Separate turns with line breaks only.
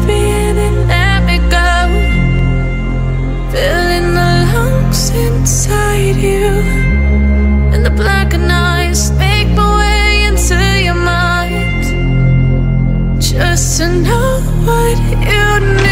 breathe me in and let me go. Filling the lungs inside you, and the blackened eyes make my way into your mind, just to know what you need.